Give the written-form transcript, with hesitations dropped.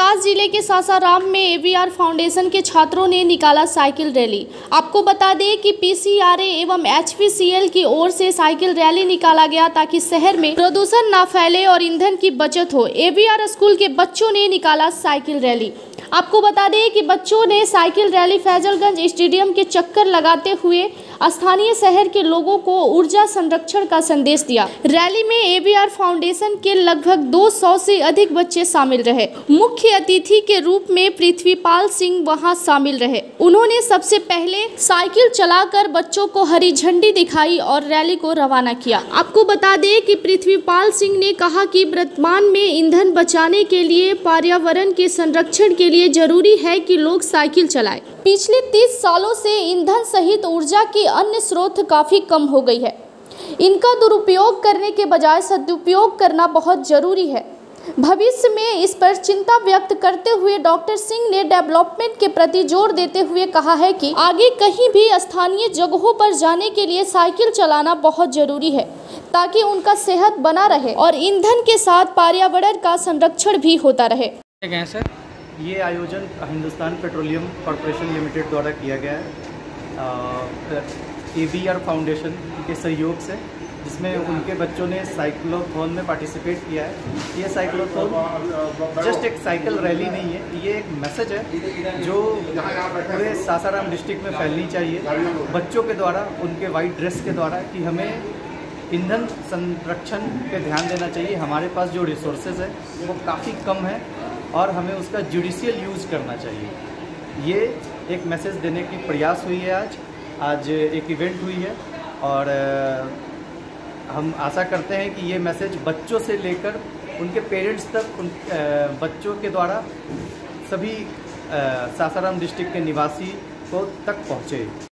देवास जिले के सासाराम में एवीआर फाउंडेशन के छात्रों ने निकाला साइकिल रैली। आपको बता दें कि पीसीआरए एवं एचपीसीएल की ओर से साइकिल रैली निकाला गया ताकि शहर में प्रदूषण ना फैले और ईंधन की बचत हो। एवीआर स्कूल के बच्चों ने निकाला साइकिल रैली। आपको बता दें कि बच्चों ने साइकिल रैली फैजलगंज स्टेडियम के चक्कर लगाते हुए स्थानीय शहर के लोगों को ऊर्जा संरक्षण का संदेश दिया। रैली में एवीआर फाउंडेशन के लगभग 200 से अधिक बच्चे शामिल रहे। मुख्य अतिथि के रूप में पृथ्वीपाल सिंह वहां शामिल रहे। उन्होंने सबसे पहले साइकिल चलाकर बच्चों को हरी झंडी दिखाई और रैली को रवाना किया। आपको बता दें कि पृथ्वीपाल सिंह ने कहा कि वर्तमान में ईंधन बचाने के लिए, पर्यावरण के संरक्षण के लिए जरूरी है कि लोग साइकिल चलाएं। पिछले 30 सालों से ईंधन सहित ऊर्जा की अन्य स्रोत काफी कम हो गई है। इनका दुरुपयोग करने के बजाय सदुपयोग करना बहुत जरूरी है। भविष्य में इस पर चिंता व्यक्त करते हुए डॉक्टर सिंह ने डेवलपमेंट के प्रति जोर देते हुए कहा है कि आगे कहीं भी स्थानीय जगहों पर जाने के लिए साइकिल चलाना बहुत जरूरी है ताकि उनका सेहत बना रहे और ईंधन के साथ पर्यावरण का संरक्षण भी होता रहे। ये आयोजन हिंदुस्तान पेट्रोलियम कॉरपोरेशन लिमिटेड द्वारा किया गया है एवीआर फाउंडेशन के सहयोग से, जिसमें उनके बच्चों ने साइक्लोथॉन में पार्टिसिपेट किया है। ये साइक्लोथॉन जस्ट एक साइकिल रैली नहीं है, ये एक मैसेज है जो पूरे सासाराम डिस्ट्रिक्ट में फैलनी चाहिए बच्चों के द्वारा, उनके वाइट ड्रेस के द्वारा, कि हमें ईंधन संरक्षण पे ध्यान देना चाहिए। हमारे पास जो रिसोर्सेज है वो काफ़ी कम है और हमें उसका जुडिशियल यूज़ करना चाहिए। ये एक मैसेज देने की प्रयास हुई है। आज एक इवेंट हुई है और हम आशा करते हैं कि ये मैसेज बच्चों से लेकर उनके पेरेंट्स तक, उन बच्चों के द्वारा सभी सासाराम डिस्ट्रिक्ट के निवासी को तक पहुँचे।